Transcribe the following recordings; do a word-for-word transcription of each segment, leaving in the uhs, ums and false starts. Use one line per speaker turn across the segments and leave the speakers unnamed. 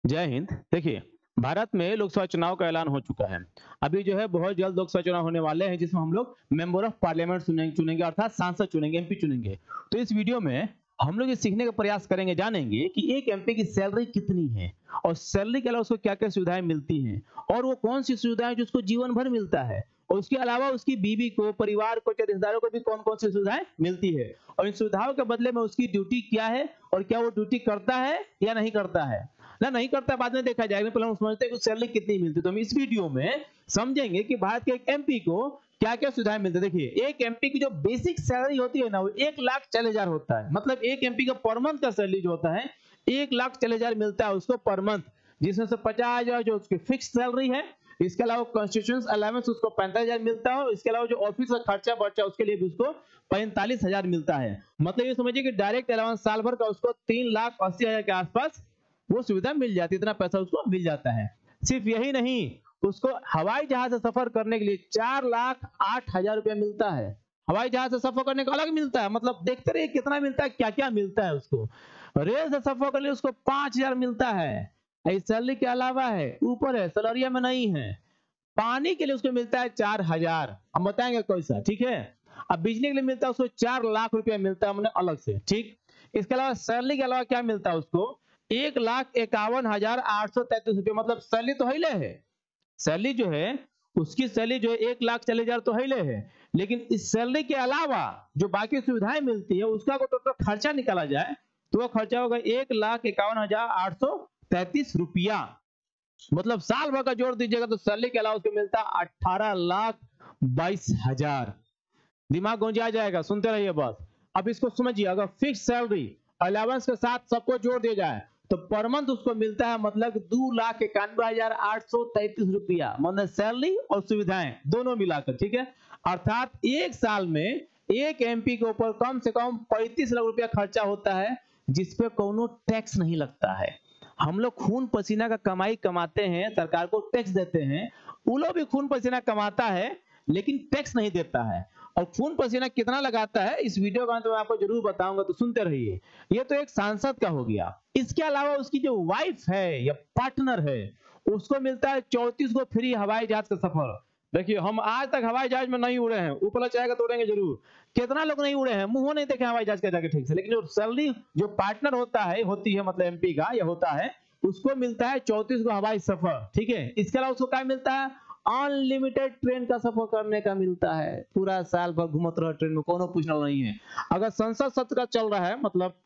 जय हिंद। देखिए, भारत में लोकसभा चुनाव का ऐलान हो चुका है। अभी जो है बहुत जल्द लोकसभा चुनाव होने वाले हैं जिसमें हम लोग मेंबर ऑफ पार्लियामेंट चुनेंगे चुनेंगे अर्थात सांसद चुनेंगे, एमपी चुनेंगे। तो इस वीडियो में हम लोग ये सीखने का प्रयास करेंगे, जानेंगे कि एक एमपी की सैलरी कितनी है और सैलरी के अलावा उसको क्या-क्या सुविधाएं मिलती हैं और वो कौन सी सुविधाएं जो उसको जीवन भर मिलता है और उसके अलावा उसकी बीवी को, परिवार को, चाहे रिश्तेदारों को भी कौन-कौन सी सुविधाएं मिलती है और इन सुविधाओं के बदले में उसकी ड्यूटी क्या है और क्या वो ड्यूटी करता है या नहीं करता है। ना नहीं करता बाद में देखा जाएगा, पहले हम समझते हैं कि सैलरी कितनी मिलती है। तो हम इस वीडियो में समझेंगे कि भारत के एक एमपी को क्या क्या सुविधाएं मिलती है। देखिए, एक एमपी की जो बेसिक सैलरी होती है ना, वो एक लाख चालीस हजार होता है। मतलब एक एमपी का पर मंथ का सैलरी जो होता है एक लाख चालीस हजार मिलता है उसको पर मंथ, जिसमें से पचास हजार जो उसकी फिक्स सैलरी है। इसके अलावा कॉन्स्टिट्यूशन अलाउंस उसको पैंतालीस हजार मिलता है और इसके अलावा जो ऑफिस का खर्चा बर्चा उसके लिए भी उसको पैंतालीस हजार मिलता है। मतलब ये समझिए कि डायरेक्ट अलाउंस साल भर का उसको तीन लाख अस्सी हजार के आसपास वो सुविधा मिल जाती है, इतना पैसा उसको मिल जाता है। सिर्फ यही नहीं, उसको हवाई जहाज से सफर करने के लिए चार लाख आठ हजार रुपया मिलता है। हवाई जहाज से सफर करने का अलग मिलता है, मतलब देखते रहिए कितना मिलता है, क्या क्या मिलता है उसको। रेल से सफर करने उसको पांच हजार मिलता है। इस सैलरी के अलावा है, ऊपर है, सैलरिया में नहीं है। पानी के लिए उसको मिलता है चार हजार, हम बताएंगे कैसा, ठीक है। अब बिजली के लिए मिलता है उसको चार लाख रुपया मिलता है हमने अलग से, ठीक। इसके अलावा सैलरी के अलावा क्या मिलता है उसको, एक लाख इक्यावन हजार आठ सौ तैतीस रुपये। मतलब सैलरी तो हिले है, सैलरी जो है उसकी सैलरी जो है एक लाख चालीस हजार तो हिले है, लेकिन इस सैलरी के अलावा जो बाकी सुविधाएं मिलती है उसका को टोटल खर्चा निकाला जाए तो वो खर्चा होगा एक लाख इक्यावन हजार आठ सौ तैतीस रुपया। मतलब साल भर का जोड़ दीजिएगा तो सैलरी के अलावा उसको मिलता है अठारह लाख बाईस हजार। दिमाग गूंजा जाएगा, सुनते रहिए बस। अब इसको समझिए, अगर फिक्स सैलरी अलाउंस के साथ सबको जोड़ दिया जाए तो पर मंथ उसको मिलता है मतलब दो लाख इक्यानवे हजार आठ सौ तैतीस रुपया, मतलब सैलरी और सुविधाएं दोनों मिलाकर, ठीक है। अर्थात एक साल में एक एमपी के ऊपर कम से कम पैंतीस लाख रुपया खर्चा होता है जिसपे कोनो टैक्स नहीं लगता है। हम लोग खून पसीना का कमाई कमाते हैं, सरकार को टैक्स देते हैं। वो लोग भी खून पसीना कमाता है लेकिन टैक्स नहीं देता है। और खून पसीना कितना लगाता है इस वीडियो का अंत में आपको जरूर बताऊंगा, तो सुनते रहिए। ये तो एक सांसद का हो गया। इसके अलावा उसकी जो वाइफ है या पार्टनर है उसको मिलता है चौंतीस को फ्री हवाई जहाज का सफर। देखिए, हम आज तक हवाई जहाज में नहीं उड़े हैं, ऊपर चाहेगा तो उड़ेंगे जरूर। कितना लोग नहीं उड़े हैं, मुंह नहीं देखे हवाई जहाज का जाके ठीक से, लेकिन जो सैलरी जो पार्टनर होता है होती है मतलब एमपी का या होता है उसको मिलता है चौंतीस को हवाई सफर, ठीक है। इसके अलावा उसको क्या मिलता है, अनलिमिटेड ट्रेन का सफर करने का मिलता है। पूरा साल भर घूमत रहो ट्रेन में, कोनो पूछना नहीं है। अगर संसद सत्र का चल रहा है, मतलब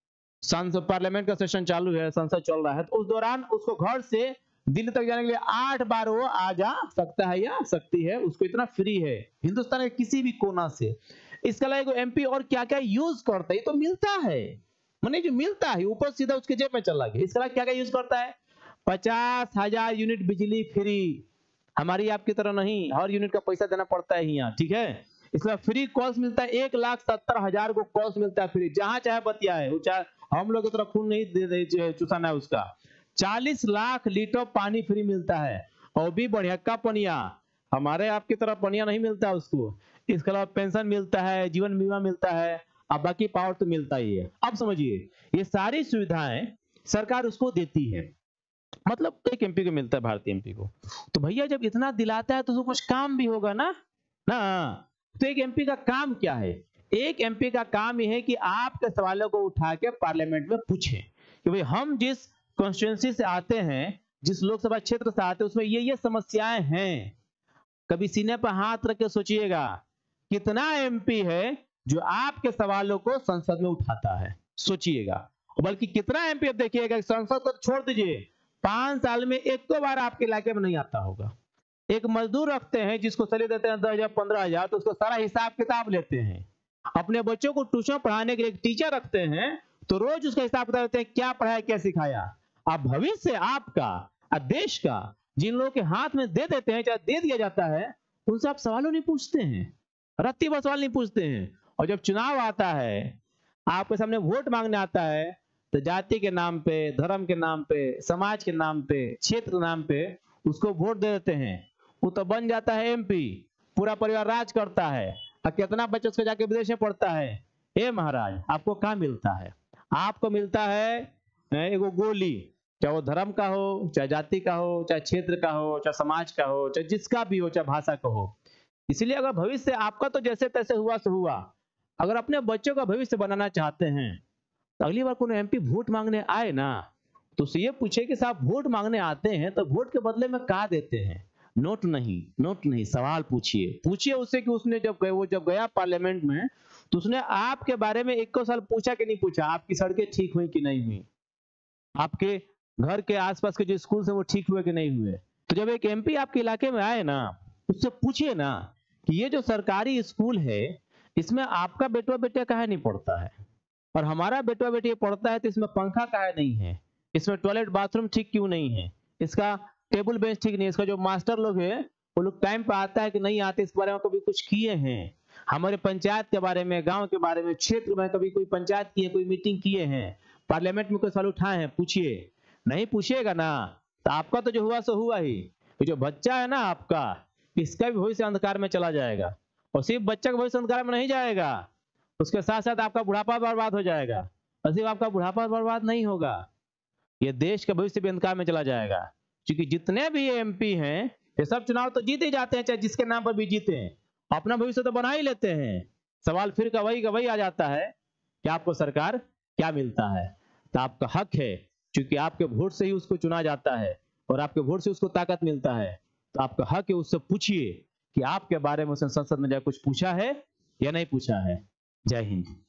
संसद पार्लियामेंट का सेशन चालू है, संसद चल रहा है, तो उस दौरान उसको घर से दिल्ली तक जाने के लिए आठ बार वो आ जा सकता है या सकती है, उसको इतना फ्री है हिंदुस्तान के किसी भी कोना से। इसके अलावा एमपी और क्या क्या यूज करता है तो मिलता है, माने जो मिलता है ऊपर सीधा उसके जेब में चला गया। इसके अलावा क्या क्या यूज करता है, पचास हजार यूनिट बिजली फ्री। हमारी आपकी तरह नहीं, हर यूनिट का पैसा देना पड़ता है यहाँ, ठीक है। इसमें फ्री कॉल्स मिलता है, एक लाख सत्तर हजार को कॉल्स मिलता है फ्री, जहां चाहे बतियाए। हम लोग की तरह खून नहीं दे दे चुसाना है उसका। चालीस लाख लीटर पानी फ्री मिलता है और भी बढ़िया का पनिया, हमारे आपकी तरह पनिया नहीं मिलता उसको। इसके अलावा पेंशन मिलता है, जीवन बीमा मिलता है, अब बाकी पावर तो मिलता ही है। अब समझिए, ये सारी सुविधाएं सरकार उसको देती है, मतलब एक एमपी को मिलता है, भारतीय एमपी को। तो भैया जब इतना दिलाता है तो उसको कुछ काम भी होगा ना ना। तो एक एमपी का काम क्या है, एक एमपी का काम यह है कि आपके सवालों को उठा के पार्लियामेंट में पूछे कि भाई हम जिस कॉन्स्टिट्यूंसी से आते हैं, जिस लोकसभा क्षेत्र से आते हैं, उसमें ये ये समस्याएं हैं। कभी सीने पर हाथ रख के सोचिएगा कितना एमपी है जो आपके सवालों को संसद में उठाता है, सोचिएगा। बल्कि कितना एमपी अब देखिएगा, संसद को छोड़ दीजिए, पांच साल में एक दो बार आपके इलाके में नहीं आता होगा। एक मजदूर रखते हैं जिसको सैलरी देते हैं दस हजार पंद्रह हजार, तो उसको सारा हिसाब किताब लेते हैं। अपने बच्चों को ट्यूशन पढ़ाने के लिए एक टीचर रखते हैं तो रोज उसका हिसाब किताब लेते हैं, क्या पढ़ाया क्या सिखाया। अब भविष्य आपका और देश का जिन लोगों के हाथ में दे देते हैं, चाहे दे दिया जाता है, उनसे आप सवालों नहीं पूछते हैं, रत्ती भर सवाल नहीं पूछते हैं। और जब चुनाव आता है, आपके सामने वोट मांगने आता है, तो जाति के नाम पे, धर्म के नाम पे, समाज के नाम पे, क्षेत्र के नाम पे उसको वोट दे देते हैं। वो तो बन जाता है एमपी, पूरा परिवार राज करता है और कितना बच्चा उसको जाके विदेश में पढ़ता है। ए महाराज, आपको क्या मिलता है, आपको मिलता है एगो गोली, चाहे वो धर्म का हो, चाहे जाति का हो, चाहे क्षेत्र का हो, चाहे समाज का हो, चाहे जिसका भी हो, चाहे भाषा का हो। इसलिए अगर भविष्य आपका तो जैसे तैसे हुआ सो हुआ, अगर अपने बच्चों का भविष्य बनाना चाहते हैं तो अगली बार कोई एमपी वोट मांगने आए ना, तो उससे ये पूछे कि साहब वोट मांगने आते हैं तो वोट के बदले में क्या देते हैं? नोट नहीं, नोट नहीं, सवाल पूछिए। पूछिए उससे कि उसने जब गए वो जब गया पार्लियामेंट में तो उसने आपके बारे में एक साल पूछा कि नहीं पूछा, आपकी सड़कें ठीक हुई कि नहीं हुई, आपके घर के आसपास के जो स्कूल है वो ठीक हुए कि नहीं हुए। तो जब एक एमपी आपके इलाके में आए ना, उससे पूछिए ना कि ये जो सरकारी स्कूल है इसमें आपका बेटवा बेटिया काहे नहीं पढ़ता है, और हमारा बेटवा बेटिया पढ़ता है तो इसमें पंखा काहे नहीं है, इसमें टॉयलेट बाथरूम ठीक क्यों नहीं है, इसका टेबल बेंच ठीक नहीं है, इसका जो मास्टर लोग है वो लोग टाइम पे आता है कि नहीं आते, इस बारे में कभी कुछ किए हैं? हमारे पंचायत के बारे में, गांव के बारे में, क्षेत्र में कभी कोई पंचायत की है, कोई मीटिंग किए हैं, पार्लियामेंट में कोई सवाल उठाए हैं? पूछिए। नहीं पूछिएगा ना तो आपका तो जो हुआ सो हुआ ही। ये जो बच्चा है ना आपका, इसका भी भविष्य अंधकार में चला जाएगा, और सिर्फ बच्चा का भविष्य अंधकार में नहीं जाएगा, उसके साथ साथ आपका बुढ़ापा बर्बाद हो जाएगा। और सिर्फ आपका बुढ़ापा बर्बाद नहीं होगा, ये देश का भविष्य भी अंधकार में चला जाएगा। क्योंकि जितने भी एमपी हैं ये सब चुनाव तो जीते जाते हैं, चाहे जिसके नाम पर भी जीते हैं, अपना भविष्य तो बना ही लेते हैं। सवाल फिर का वही का वही आ जाता है कि आपको सरकार क्या मिलता है। तो आपका हक है, क्योंकि आपके वोट से ही उसको चुना जाता है और आपके वोट से उसको ताकत मिलता है, तो आपका हक है उससे पूछिए कि आपके बारे में उसने संसद में जाकर कुछ पूछा है या नहीं पूछा है। जय हिंद।